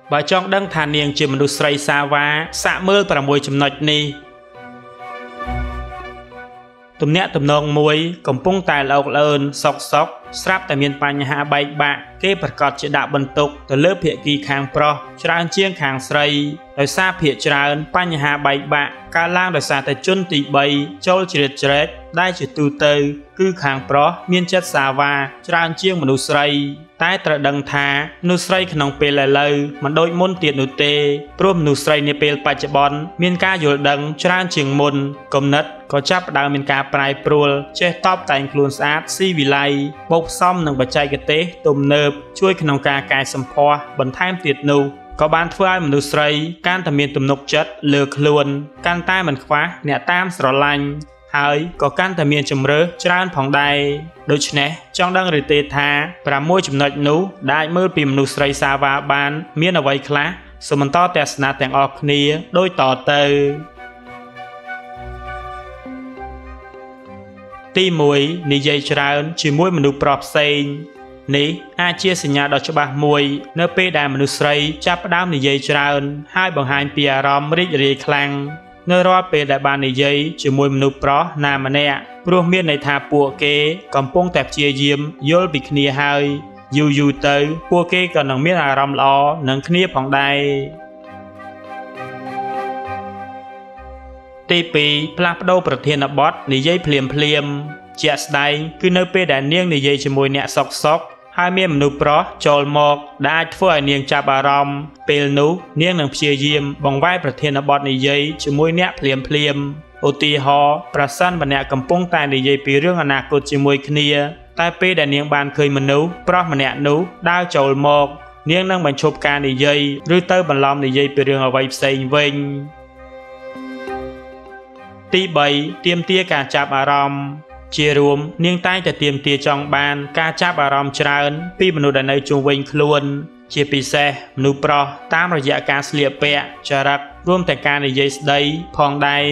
បើចង់ដឹងថានាងជាមនុស្សស្រីសាវ៉ាសាកមើល6ចំណុចនេះទំនាក់ទំនងមួយកំពុងតែល្អកលឿនសុកស្រាប់តែមានបញ្ហាបែកបាក់គេប្រកាសជាដាក់បន្ទុកទៅលើភាគីខាងប្រុសច្រើនជាងខាងស្រីដោយសារភាគច្រើនបញ្ហាបែកបាក់កើតឡើងដោយសារតែជនទី3ចូលជ្រៀតជ្រែកដែលជាទូទៅគឺខាងប្រុសមានចិត្តសាវ៉ាច្រើនជាងមនុស្សស្រីតែត្រូវដឹងថាមនុស្សស្រីក្នុងពេលឥឡូវមិនដូចមុនទៀតនោះទេព្រោះមនុស្សស្រីនាពេលបច្ចុប្បន្នមានការយល់ដឹងច្រើនជាងមុនគំនិតក៏ចាប់ផ្ដើមមានការប្រែប្រួលចេះតបតែងខ្លួនស្អាតស៊ីវិល័យបូកផ្សំនឹងបច្ចេកទេសទំនើបជួយក្នុងការកែសម្ផស្សបន្ថែមទៀតនោះក៏បានធ្វើឲ្យមនុស្សស្រីកាន់តែមានទំនុកចិត្តលើខ្លួនកាន់តែមិនខ្វះអ្នកតាមស្រឡាញ់ហើយក៏កាន់តែមានជម្រើសច្រើនផងដែរដូច្នេះចង់ដឹងឬទេថា6ចំណុចនោះដែលអាចមើលពីមនុស្សស្រីសាវ៉ាបានមានអ្វីខ្លះសូមបន្តទស្សនាទាំងអស់គ្នាដូចតទៅទី1និយាយច្រើនជាមួយមនុស្សប្រុសផ្សេងនេះអាចជាសញ្ញាដ៏ច្បាស់មួយនៅពេលដែលមនុស្សស្រីចាប់ផ្ដើមនិយាយច្រើនហើយបង្ហាញពីអារម្មណ៍រីករាយខ្លាំងនៅរាល់ពេលដែលបាននិយាយជាមួយមនុស្សប្រុសណាម្នាក់ព្រោះមានន័យថាពួកគេកំពុងតែព្យាយាមយល់ពីគ្នាហើយយូរទៅពួកគេក៏នឹងមានអារម្មណ៍ល្អនឹងគ្នាផងដែរទី2ផ្លាស់ប្ដូរប្រធានបទនិយាយភ្លាមជាក់ស្ដែងគឺនៅពេលដែលនាងនិយាយជាមួយអ្នកសុកហើយមានមនុស្សប្រុសចូលមកដែលអាចធ្វើឲ្យនាងចាប់អារម្មណ៍ពេលនោះនាងនឹងព្យាយាមបង្វែរប្រធានបទនិយាយជាមួយអ្នកភ្លាមឧទាហរណ៍ប្រសិនបើអ្នកកំពុងតែនិយាយពីរឿងអនាគតជាមួយគ្នាតែពេលដែលនាងបានឃើញមនុស្សប្រុសម្នាក់នោះដើរចូលមកនាងនឹងបញ្ឈប់ការនិយាយឬទៅបន្លំនិយាយពីរឿងអ្វីផ្សេងវិញទី3ទាមទារការចាប់អារម្មណ៍ជារួមនាងតែងតែទាមទារចង់បានការចាប់អារម្មណ៍ច្រើនពីមនុស្សដែលនៅជុំវិញខ្លួនជាពិសេសមនុស្សប្រុសតាមរយៈការស្លៀកពាក់ចរិតរួមទាំងការនិយាយស្ដីផងដែរ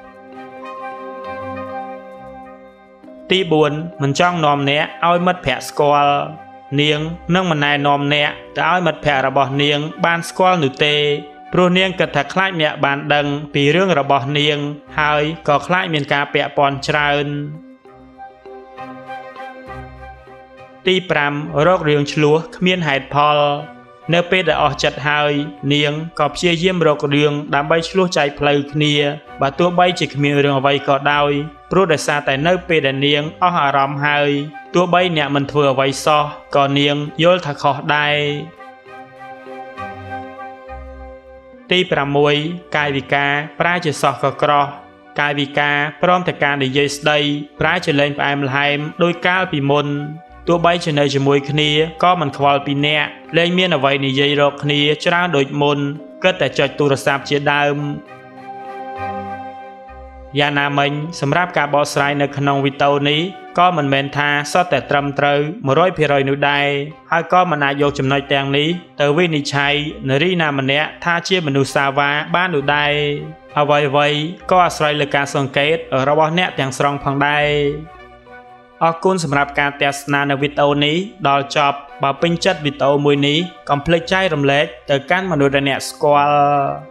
ទី4មិនចង់នាំអ្នកឲ្យមិត្តភ័ក្តិស្គាល់នាងនឹងមិនណែនាំអ្នកទៅឲ្យមិត្តភ័ក្តិរបស់នាងបានស្គាល់នោះទេព្រោះនាងគិតថាខ្លាចអ្នកបានដឹងពីរឿងរបស់នាងហើយក៏ខ្លាចមានការពាក់ព័ន្ធច្រើនទី5រករឿងឆ្លោះគ្មានហេតុផលនៅពេលដែលអស់ចិត្តហើយនាងក៏ព្យាយាមរករឿងដើម្បីឆ្លោះចែកផ្លូវគ្នាបើទោះបីជាគ្មានរឿងអ្វីក៏ដោយព្រោះដោយសារតែនៅពេលដែលនាងអស់អារម្មណ៍ហើយទោះបីអ្នកមិនធ្វើអ្វីសោះក៏នាងយល់ថាខុសដែរទី6កាយវិការប្រែជាសោះក៏ក្រោះកាយវិការព្រមទាំងការនិយាយស្ដីប្រែជាលែងផ្អែមល្ហែមដោយកាលពីមុនទោះបីជានៅជាមួយគ្នាក៏មិនខ្វល់ពីអ្នកលែងមានអ្វីនិយាយរកគ្នាច្រើនដូចមុនគិតតែចុចទូរស័ព្ទជាដើមយ៉ាងណាមិញសម្រាប់ការបកស្រាយនៅក្នុងវីដេអូនេះក៏មិនមែនថាសុទ្ធតែត្រឹមត្រូវ 100% នោះដែរហើយក៏មិនអាចយកចំណុចទាំងនេះទៅវិនិច្ឆ័យនារីណាម្នាក់ថាជាមនុស្សសាវ៉ាបាននោះដែរអ្វីក៏អាស្រ័យលើការសង្កេតរបស់អ្នកទាំងស្រុងផងដែរអរគុណសម្រាប់ការទស្សនានៅវីដេអូនេះដល់ចប់បើពេញចិត្តវីដេអូមួយនេះកុំភ្លេចចែករំលែកទៅកាន់មនុស្សដែលអ្នកស្គាល់